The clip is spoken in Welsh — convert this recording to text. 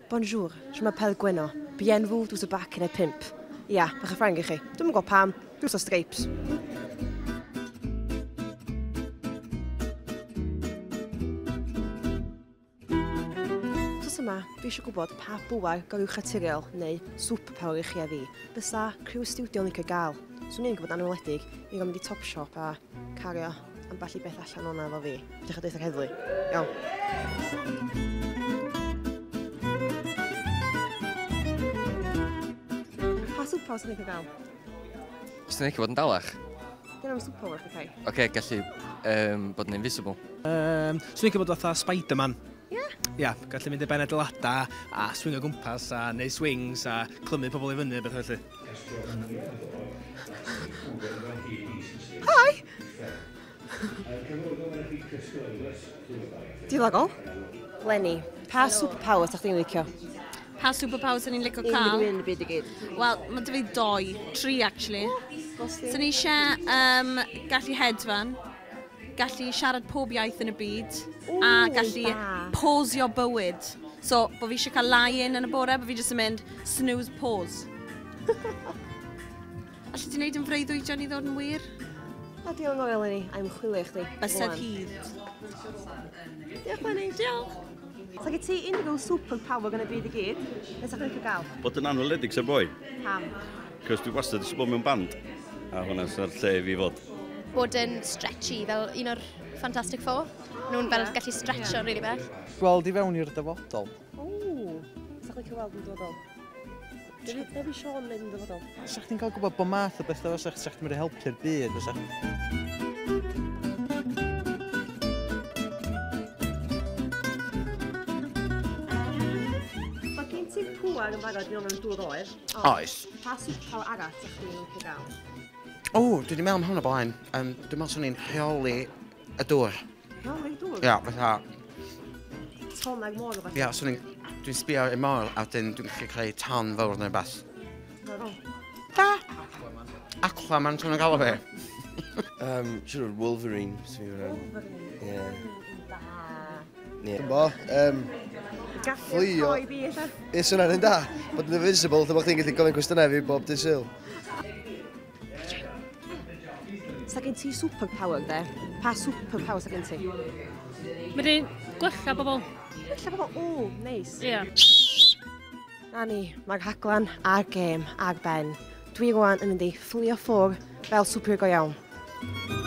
Bonjour, je m'appelle Gwenno. Bienvenue tous y bac yn y 5. Ia, bach y ffrang i chi. Dwi'n gwybod pam, drws o stripes. Yma, dwi eisiau gwybod pa bwar gorywch aturiol neu superpower i chi a fi. Bysa criw studio yn licio gael. Swn i'n gwybod anweledig i gofyn i Topshop a cario ambell i beth allan o'na efo fi. Ydych chi'n deud heddlu. Iawn. Pa superpower sy'n licio gael? Swn i'n licio bod yn dalach. Dyna am superpower chi cael? Oce, gallu bod yn invisible. Swn i'n licio bod fatha Spider-Man. Ie? Ia, gallu mynd i ben adeilada a swing o gwmpas a neu swings a clymu pobl i fyny a beth felly. Hi! Dilagol? Lenny, pa superpower ydych chi'n licio? Pa superpowers sy'n ni'n licio cael? Un byd i gyd. Wel, mae dy fi 2, 3 actually. Sy'n ni eisiau gallu hedfan, gallu siarad pob iaith yn y byd, a gallu posio bywyd. So, bod fi eisiau cael lie-in yn y bore, bod fi jyst yn mynd snooze pause. Alli ti'n neud yn freuddwydion i ddod yn wir? O, diolch yn oel ni, I'm chwilio chdi. Bysedd hyd. Diolch Lenny. Diolch. So gen ti unrhyw superpower gan y byd i gyd? Nes ydych chi'n gael? Bod yn anweledig sy'n boi. Pam? Cos dwi wastad eisiau bod mewn band. A hwnna sy'n lle i fi fod. Bod yn stretchy fel un o'r Fantastic Four. Nhw'n fel gallu stretcho rili bell. Gweld i fewn i'r dyfodol. Ww, sa'ch licio weld yn dyfodol? Be fi Sean mynd yn dyfodol? Sa'ch chi'n cael gwybod bod math o beth o sa'ch chi'n mynd i helpu'r byd. Mae gen ti pŵar yn barod i mewn yn dŵr oer. Oes. Pa superpower arall ydych chi'n licio gael? O, dwi wedi meddwl am hwn o blaen. Dwi'n meddwl swn i'n rheoli y dŵr. Rheoli dŵr? Ia, fatha. Tonag môr o fath. Ia, dwi'n sbio i môr a dwi'n gallu creu tan fawr neu beth. Da! Aquaman, ti'n gael o fe? Siwr Wolverine, sy'n Wolverine? Ie. Dwi'n bo, fflio. Ie, sy'n hynny'n da. Bod yn invisible, lle bod chdi'n gallu gofyn cwestiynau fi bob dydd syl. Sa gen ti superpower de? Pa superpower sa gen ti? Mae'n gwella bobl. Gwella bobl? O, neis. Ie. Na ni, mae'r rhaglen a'r gêm a'r ben. Dwi rwan yn mynd i fflio ffwr fel super go iawn.